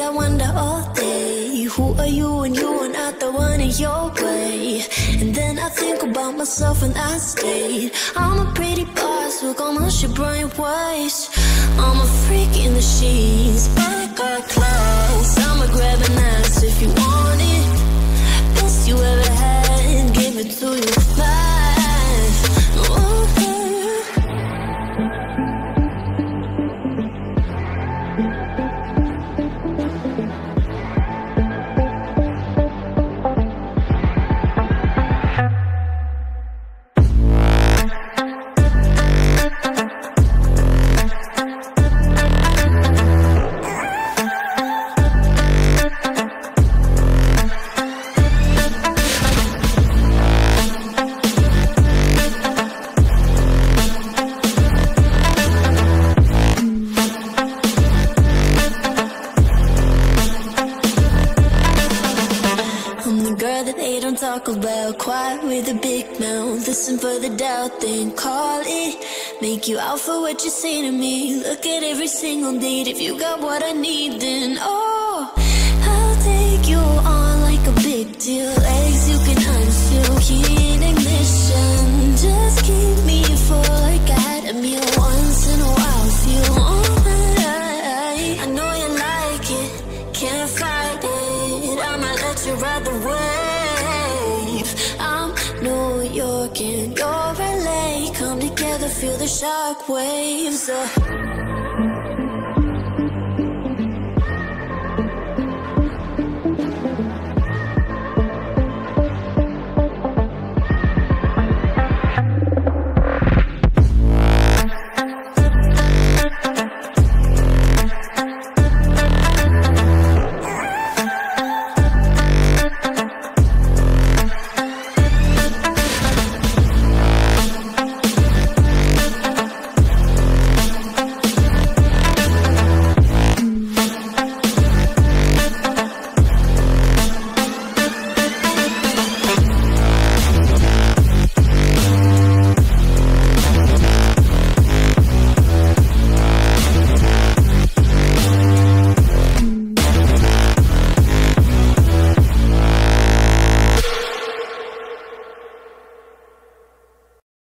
I wonder all day, who are you when you are not the one in your way? And then I think about myself when I stay. I'm a pretty boss, look on my shit bright white. I'm a freak in the sheets, but I got class. I'ma grab an ass if you want it. Best you ever had, give it to you live. Oh, talk about, quiet with a big mouth. Listen for the doubt, then call it. Make you out for what you say to me. Look at every single date. If you got what I need, then oh, I'll take you on like a big deal. Legs you can unseal, key in ignition. Just keep me full like I had a meal once in a while. Feel alright. I know you like it, can't fight it. I'ma let you ride the wave. I'm New York and you're LA. Come together, feel the shock waves.